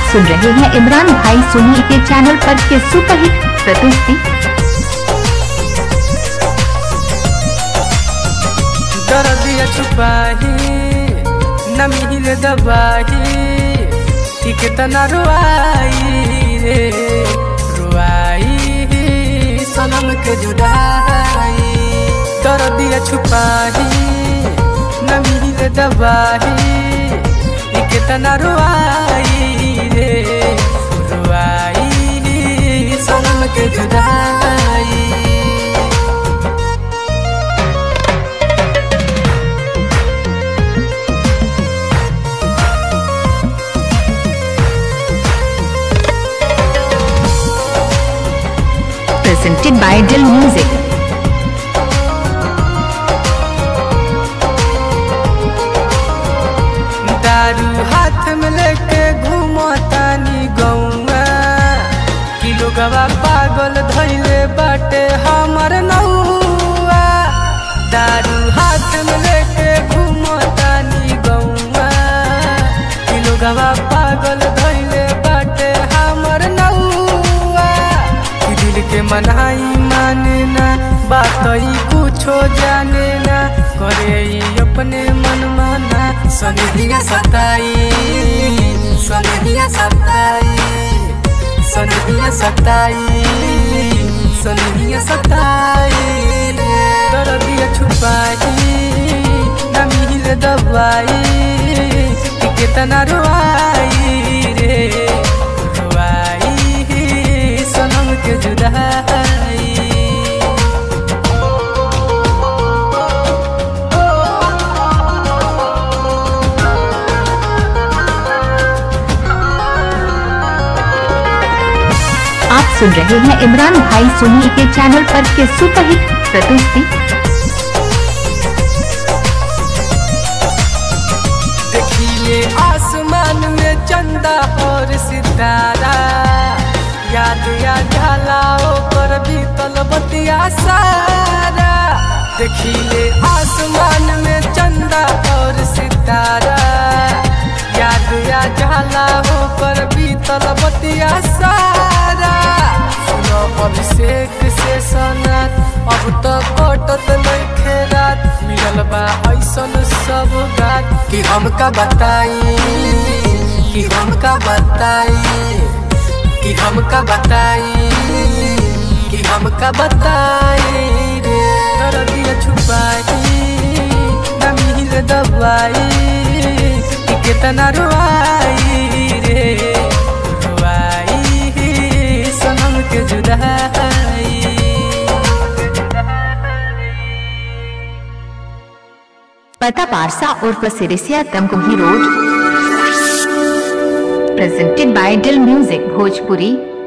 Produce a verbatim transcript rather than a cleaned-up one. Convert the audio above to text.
सुन रहे हैं इमरान भाई सोनी के चैनल पर के सुपरहिट प्रस्तुति। दर्दिया छुपाही न मिले दबाही कि कितना रुआई रे रुआई सनम के जुदाई। दर्दिया छुपाही न मिले दबाही कि कितना रुआई रे रुआई सनम के जुदाई। Presented by Dill Music। दारू हाथ में लेके घूमतानी गौआ कि लोगवा पागल धइले बाटे हमर नौआ। दारू हाथ में लेके घूमतानी गौआ कि लोगवा पागल धइले बाटे हमर नौआ। कि दिल के मनाई माने ना बात ही कुछो जाने ना करे अपने मन माना। सनहिया सताई सनहिया सताई सनहिया सताई सनहिया सताई। दर्दिया छुपाई न मिले दवाई कि कितना रुआई रे रुआई सनम के जुदाई। आप सुन रहे हैं इमरान भाई सोनी के चैनल पर के सुपरहिट प्रस्तुति। देखिए आसमान में चंदा और सितारा याद या झालाओ पर भी तलबतिया सारा। देखिए आसमान में चंदा और सितारा याद या झालाओ पर भी तलबतिया सारा। सुनो अभिषेक से सनत अब तो कटत नइखे रात मिलल बा ऐसन सब गात कि हमका बताई कि हमका बताई कि हमका बताई कि हमका बताई रे। दर्दिया छुपाई न मिले दवाई कि कितना रुआई रे रुआई सनम के जुदाई। पता पारसा उर्फ Sirisiya Tamkuhi road. Presented by Dill Music Bhojpuri.